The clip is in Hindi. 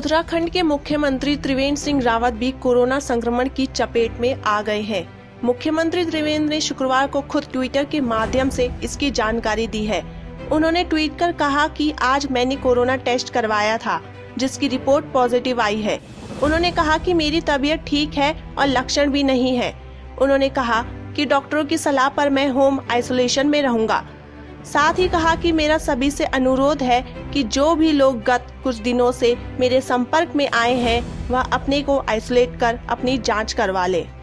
उत्तराखंड के मुख्यमंत्री त्रिवेंद्र सिंह रावत भी कोरोना संक्रमण की चपेट में आ गए हैं। मुख्यमंत्री त्रिवेंद्र ने शुक्रवार को खुद ट्विटर के माध्यम से इसकी जानकारी दी है। उन्होंने ट्वीट कर कहा कि आज मैंने कोरोना टेस्ट करवाया था, जिसकी रिपोर्ट पॉजिटिव आई है। उन्होंने कहा कि मेरी तबीयत ठीक है और लक्षण भी नहीं है। उन्होंने कहा कि डॉक्टरों की सलाह पर मैं होम आइसोलेशन में रहूंगा। साथ ही कहा कि मेरा सभी से अनुरोध है कि जो भी लोग गत कुछ दिनों से मेरे संपर्क में आए हैं वह अपने को आइसोलेट कर अपनी जांच करवा ले।